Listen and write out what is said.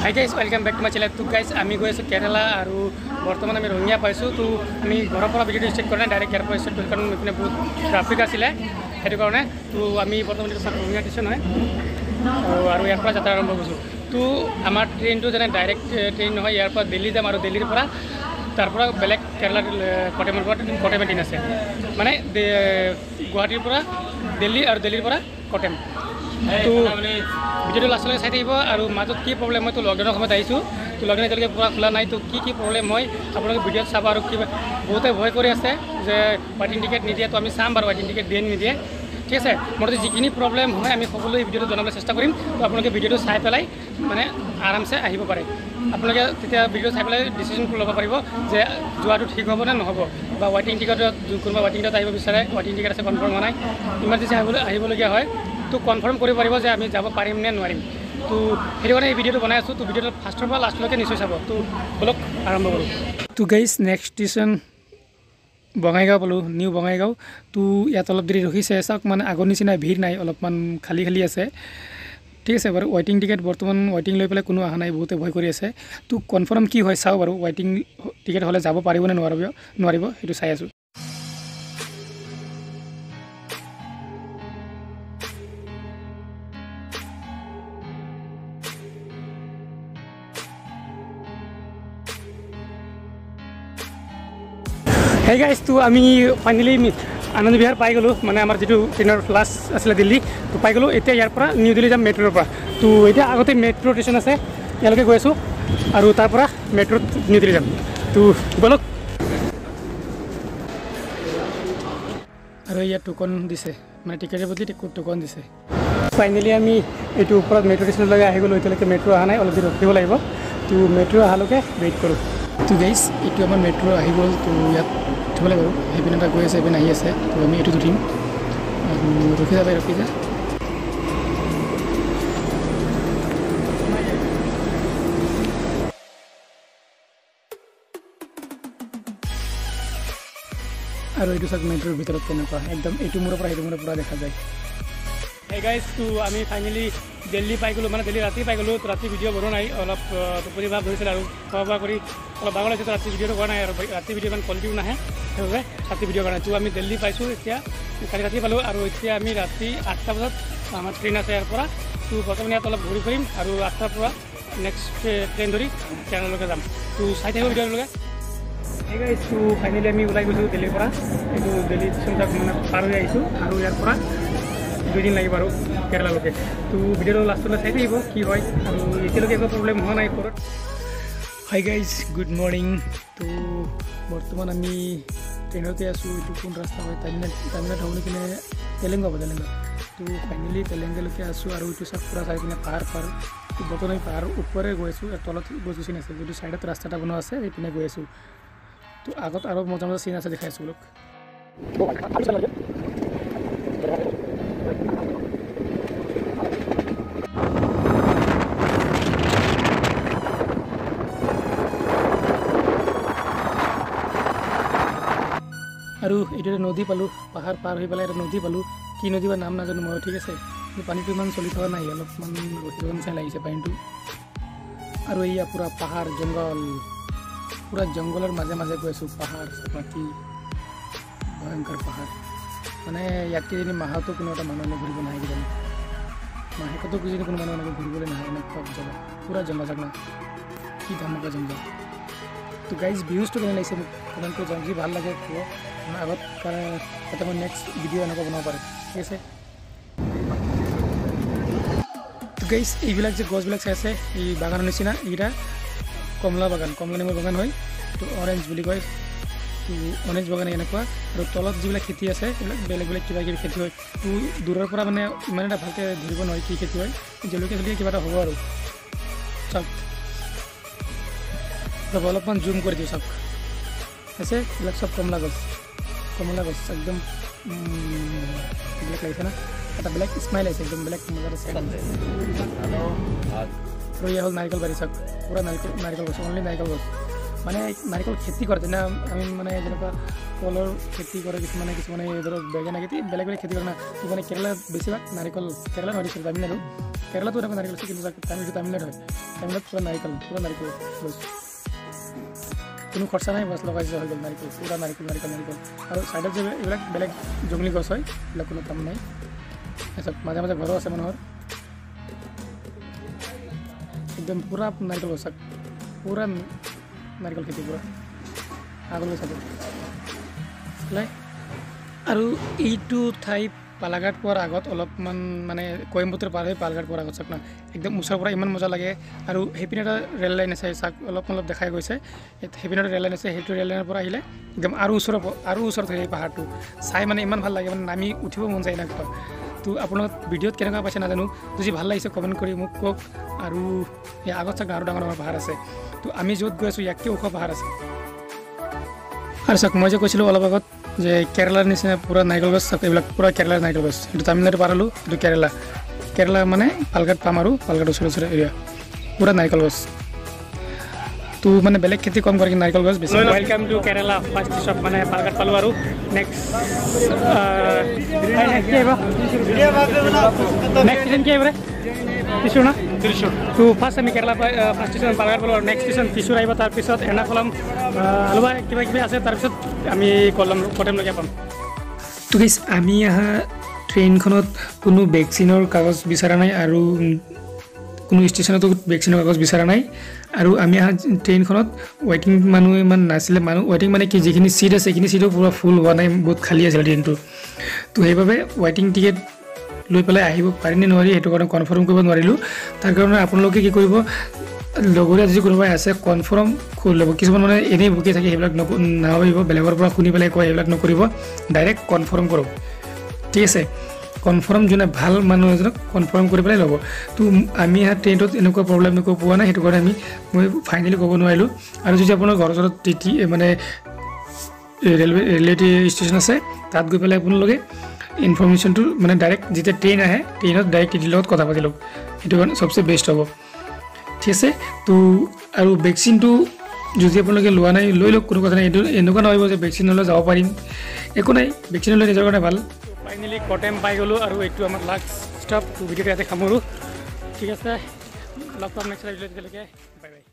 High guys welcome back to my channel. तो guys आम गई आसो केराला और बर्तमान आम रंगिया पासी। तो आम घर भिडिओ स्टार्ट करना डायरेक्ट यार स्टार्ट कर कारण इपने बहुत ट्राफिक आছিলে সেইটো কাৰণে। तो आम बर्तमान रंगिया स्टेशन है और यार যাত্ৰা आरम्भ कर। तो आम ट्रेन तो जेने डायरेक्ट ट्रेन নহয় यार दिल्ली जाम और दिल्लीर तार बेलेग केरला कटेम ट्रेन आसे माने गुवाहाटीर दिल्ली और दिल्लीर कटेम। तो भिडिओ लास्ट चाई थी और मजत कि प्रब्लेम मैं तो लकडाउन समय आई। तो लकडाउन एतिके पूरा खोला ना। तो कि प्रब्लेम है अपने भिडिओ चाब और कि बहुते भय कर वेटिंग टिकेट निदिए। तो आम चाम बार वेटिंग टिकेट दिए निदिए ठीक है। मोटे जिखिनि प्रब्लेम है आम सकल भिडिओ जनाब चेष्टा करम। तो अपने भिडिओ चाई पे माने आराम से पे अपने भिडिओ चाई पे डिसिजन लब पार जो ठीक हम ना नहब वेटिंग टिकेट क्या वेटिंग टिकेट विचारे वेटिंग टिकेट आसे कन्फर्म होना इमारजेंसी आबलगिया है। तो कन्फर्म कर যাব পাৰিম নে নোৱাৰিম। तो সেইটো কাৰণে এই ভিডিঅ'টো বনাই আছোঁ। তো ভিডিঅ'টো ফাৰ্ষ্টৰ পৰা লাষ্টলৈকে নিশ্চয় চাব। তো বলক আৰম্ভ কৰোঁ। তো গাইজ নেক্সট ষ্টেচন বঙাইগাঁও পালোঁ, নিউ বঙাইগাঁও। তো ইয়াত অলপ দেৰি ৰখিছে চাওক মানে আগৰ নিচিনা ভিৰ নাই, অলপমান খালী খালী আছে ঠিক আছে বাৰু। ৱেটিং টিকেট বৰ্তমান ৱেটিং লৈ পেলাই কোনো অহা নাই, বহুতে ভয় কৰি আছে। তো কনফাৰ্ম কি হয় চাওঁ বাৰু। ৱেটিং টিকেট হ'লে যাব পাৰিব নে নোৱাৰিব সেইটো চাই আছোঁ। हे गाइस तो आम फाइनली आनंद विहार पाई गलो माने आमार जी ट्रेनर क्लास आছিলে दिल्ली। तो पाई गलो एतिया यार পৰা নিউ दिल्ली जाम मेट्रोर পৰা। तो एतिया आगते मेट्रो स्टेशन আছে ইয়ালৈকে গৈ আছোঁ আৰু তাৰ পৰা মেট্रोত নিউ दिल्ली जाम। तो বলক আৰু ইয়াত টোকন দিছে মানে টিকেটৰ বদলি টোকন দিছে। ফাইনেলি আমি এইটো ওপৰত মেট্ৰো ষ্টেচনলৈকে আহি গ'লোঁ। এতিয়ালৈকে মেট্ৰো অহা নাই, অলপ দেৰি ৰখিব লাগিব। তো মেট্ৰো অহালৈকে ৱেইট কৰোঁ। তো গাইজ এইটো আমাৰ মেট্ৰো আহি গ'ল। তো ইয়াত উঠিব লাগিব বাৰু। সেইপিনে এটা গৈ আছে, এইপিনে আহি আছে। তো আমি এইটোত উঠিম আৰু ৰখি যা আৰু এইটো চাওক মেট্ৰোৰ ভিতৰত কেনেকুৱা একদম এইটো মূৰৰ পৰা সেইটো মূৰৰ পৰা দেখা যায়। हे गाइस तो आम फाइनली दिल्ली पाई गलो माने दिल्ली राति पाई गलो। तो राति भिडिओ बनो ना अलग टुपनी भाव धरिছিল और खा खा कर अलग भाग लगे। तो राति भिडिओ কৰা নাই और राति भिडिओ इन क्वालिटी ना है সেইভাবে राति भिडिओ কৰা নাই। तो आम दिल्ली पाइছোঁ এতিয়া কালি ৰাতি পালোঁ और এতিয়া আমি राति 8টা বজাত आम ट्रेन আছে ইয়াৰ পৰা। तो বৰ্তমান ইয়াত অলপ ঘূৰি ফুৰিম और 8টাৰ পৰা नेक्स्ट ट्रेन धरी केरलाলৈকে যাম। तो চাই থাকিব भिडिओলৈকে। हे गाइस तो फाइनली आम ওলাই গৈছোঁ दिल्लीৰ পৰা। এইটো दिल्ली ষ্টেচন মানে পাৰ হৈ আহিছোঁ আৰু ইয়াৰ পৰা 2 दिन लगे और केरलाলৈকে। तो भिडिओ लास्टल चाई थी कि और इतने एक प्रब्लेम हुआ ना ऊपर। Hi guys good morning. तो बर्तमान आम ट्रेनते आसो। ये कौन रास्ता है तामिलनाडु होने कि तेलेंगा तेलेंगा। तो फाइनली तेलेंगाলৈকে आसो और ये सब पूरा चाई कि पहाड़ तो बर्तमान पहाड़ ऊपरे गई आसो। तलत गछ गछनि आछे जो साइडत रास्ता बना आछे এইপিনে गई आसो। तो आगत और मजा मजा सीन आछे देखाई आछो लोक। और ये नदी पालू पहाड़ पार हो पे नदी पालू कि नदी नाम नाजानो मैं ठीक है। पानी तो इन चलि थका ना अलपमान रखिब निचिना लगे पानी। और ये पूरा पहाड़ जंगल पूरा जंगलर माजे माजे गई आसो। पहाड़ माटी भयंकर पहाड़ माने इतने जी माहतो को मानुह घूर ना कि माहेकतो जी को मानुह घूरबले ना जगह पूरा जंगल जंगल कि धमाका जंगल। तो गाइज भिउजटो केने लगे कमेन्ट कर जी ভাল लगे कब आगत कारण मैं नेक्स्ट भिडिओ एने बनाब पारे ठीक है। तो गाइज ये गछबिल चाइसे बागान निचिना ये कमला बागान कमला नेमुर बागान है। तो ऑरेंज বুলি কয়। तो ऑरेंज बागान एनेकुवा और तलत जिबिल खेती आछे बेलेग बेलेग किबा किबि खेती है। तो दूरर পৰা মানে ইমান এটা ভালকে ধৰিব নোৱাৰি কি খেতি হয়। জলকীয়া জলকীয়া কিবা এটা হ'ব আৰু চাওক तब अलपमान जूम कर दी सब ऐसे सब कमला गछ एकदम ब्लैक लगे ना এটা ब्लैक स्माइल है एकदम ब्लैक मजा और यह हल नारिकल बारी सब पूरा नारिकल गछ ओनली नारिकल गछ মানে নাৰিকল খেতি কৰে যেনে আমি মানে যেনেকুৱা কলৰ খেতি কৰে কিছুমানে ধৰক বেঙেনা খেতি বেলেগ বেলেগ খেতি কৰে না মানে কেৰেলাত বেছিভাগ নাৰিকল কেৰেলা নহয় তামিলনাডু কেৰেলাতো এনেকুৱা নাৰিকল আছে কিন্তু তামিলনাডু হয় তামিলনাডুত পুৰা নাৰিকল গছ কোনো খৰচা নাই বছ লগাইছে হৈ গ'ল নাৰিকল পুৰা নাৰিকল আৰু ছাইডত যে এইবিলাক বেলেগ জংলী গছ হয় এইবিলাক কোনো কাম নাই তাৰপিছত মাজে মাজে ঘৰো আছে মানুহৰ একদম পুৰা নাৰিকল গছ পুৰা নাৰিকল খেতি পুৰা আগলৈ চাব আৰু এইটো ঠাই পালাঘাট পোৱাৰ আগত অলপমান মানে কইম্বটুৰ পাৰ হৈ পালাঘাট পোৱাৰ আগত চাওক না একদম ওচৰৰ পৰা ইমান মজা লাগে আৰু সেইপিনে এটা ৰেল লাইন আছে চাওক অলপ দেখাই গৈছে সেইপিনে ৰেল লাইন আছে সেইটো ৰেল লাইনৰ পৰা আহিলে একদম আৰু ওচৰত হয় এই পাহাৰটো চাই মানে ইমান ভাল লাগে মানে নামি উঠিব মন যায় এনেকুৱা তো আপোনালোক ভিডিঅ'ত কেনেকুৱা পাইছে নাজানো যদি ভাল লাগিছে কমেণ্ট কৰি মোক কওক আৰু এই আগত চাওক আৰু ডাঙৰ পাহাৰ আছে তো আমি য'ত গৈ আছোঁ ইয়াতকৈ ওখ পাহাৰ আছে আৰু চাওক মই যে কৈছিলোঁ অলপ আগত যে কেৰেলাৰ নিচিনা পুৰা নাৰিকল গছ চাওক এইবিলাক পুৰা কেৰেলাৰ নাৰিকল গছ এইটো তামিলনাডু পাৰ হ'লোঁ এইটো কেৰেলা মানে পালঘাট পাম আৰু পালঘাট ওচৰে এৰিয়া পুৰা নাৰিকল গছ তো মানে বেলেগ খেতি কম কৰে কিন্তু নাৰিকল গছ বেছি welcome to Kerala first stop মানে পালঘাট পালোঁ আৰু নেক্সট ষ্টেচন কি আহিব ত্ৰিশুৰ না তো ফাৰ্ষ্ট আমি কেৰেলা ফাৰ্ষ্ট ষ্টেচন পালঘাট পালোঁ আৰু নেক্সট ষ্টেচন ত্ৰিশুৰ আহিব তাৰপিছত এৰ্ণাকুলাম আলুবা কিবা আছে তাৰপিছত আমি কটেমলৈকে পাম তো গাইছ আমি অহা ট্ৰেইনখনত কোনো ভেকচিনৰ কাগজ বিচৰা নাই আৰু কোনো ষ্টেচনতো ভেকচিনৰ কাগজ বিচৰা নাই আৰু আমি অহা ট্ৰেইনখনত ৱেইটিং মানুহ ইমান নাছিলে ৱেইটিং মানে কি যিখিনি চিট আছে সেইখিনি চিটো পুৰা ফুল হোৱা নাই বহুত খালী আছিলে ট্ৰেইনটো তো সেইবাবে ৱেইটিং টিকেট লৈ পেলাই আহিব পাৰিনে নোৱাৰি সেইটো কাৰণে কনফাৰ্ম কৰিব নোৱাৰিলোঁ তাৰ কাৰণে আপোনালোকে কি কৰিব লগৰীয়া যদি কোনোবাই আছে কনফাৰ্ম কৰি ল'ব কিছুমান মানে এনেই বুকি থাকে সেইবিলাক নাভাবিব বেলেগৰ পৰা শুনি পেলাই কয় সেইবিলাক নকৰিব ডাইৰেক্ট কনফাৰ্ম কৰক ঠিক আছে কনফাৰ্ম যোনে ভাল মানুহ এজনক কনফাৰ্ম কৰি পেলাই ল'ব তো আমি ইয়াত ট্ৰেইনত এনেকুৱা প্ৰব্লেম পোৱা নাই সেইটো কাৰণে মই ফাইনেলি ক'ব নোৱাৰিলোঁ আৰু যদি আপোনাৰ ঘৰৰ ওচৰত মানে ৰেলৱে ষ্টেচন আছে তাত গৈ পেলাই আপোনালোকে ইনফৰ্মেশ্যনটো মানে ডাইৰেক্ট যেতিয়া ট্ৰেইন আহে ট্ৰেইনত ডাইৰেক্ট টিটিৰ লগত কথা পাতি লওক সেইটো কাৰণে চবচে বেষ্ট হ'ব ঠিক আছে তো আৰু ভেকচিনটো যদি আপোনালোকে লোৱা নাই লৈ লওক কোনো কথা নাই এইটো এনেকুৱা নহয় যে ভেকচিন ল'লে যাব পাৰিম একো নাই ভেকচিন ল'লে নিজৰ কাৰণে ভাল ফাইনেলি কটেম পাই গ'লোঁ আৰু এইটো আমাৰ লাষ্ট ষ্টপ ভিডিঅ'টো ইয়াতে সামৰোঁ ঠিক আছে লগ পাম নেক্সট ভিডিঅ'ত তেতিয়ালৈকে বাই বাই